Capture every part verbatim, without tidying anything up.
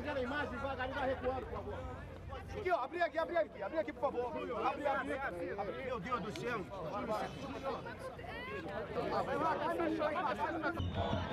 fazendo a imagem devagarinho, vai recuando, por favor. Aqui, ó, abri aqui, abri aqui, abri aqui, por favor. Abri, abri, abri. Meu Deus do céu. Vai lá, cai no chão, cai no chão.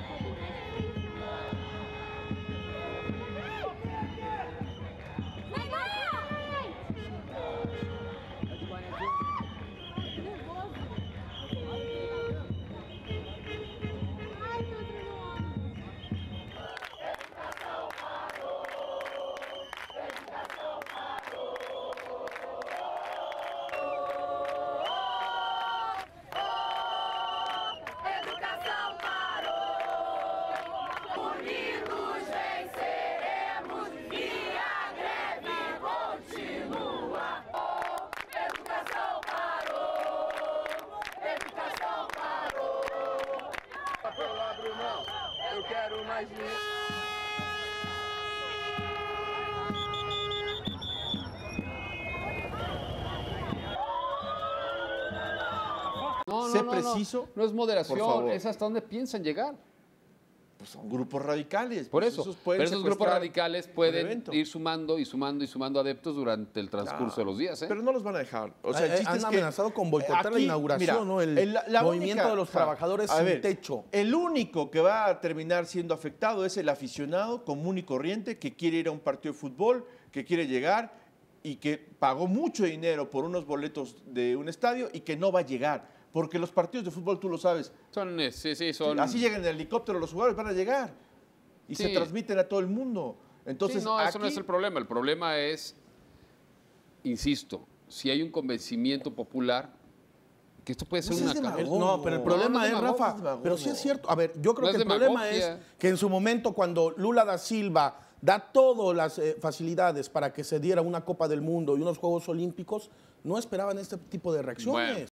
Eu quero mais No, no, Sé no, preciso. No, no es moderación, por favor. es hasta dónde piensan llegar. Pues son grupos radicales. Por pues eso, esos pueden pero esos grupos secuestrar radicales un pueden evento. ir sumando y sumando y sumando adeptos durante el transcurso No, de los días. ¿eh? Pero no los van a dejar. O sea, el Eh, chiste han es que amenazado con boicotear aquí, la inauguración, mira, ¿no? El el- la movimiento única- de los o sea, trabajadores a sin ver, techo. El único que va a terminar siendo afectado es el aficionado común y corriente que quiere ir a un partido de fútbol, que quiere llegar y que pagó mucho dinero por unos boletos de un estadio y que no va a llegar. Porque los partidos de fútbol, tú lo sabes, Son, eh, sí, sí, son... así llegan en helicóptero los jugadores, van a llegar. Y Sí. se transmiten a todo el mundo. Entonces, sí, no, eso no aquí- es el problema. El problema es, insisto, si hay un convencimiento popular, que esto puede ser Pues una... es ca- demagogo. No, pero el No, problema no es es, demagogo, Rafa, es demagogo. pero sí es cierto. A ver, yo creo No que es el problema demagogia. es que en su momento cuando Lula da Silva da todas las eh, facilidades para que se diera una Copa del Mundo y unos Juegos Olímpicos, no esperaban este tipo de reacciones. Bueno.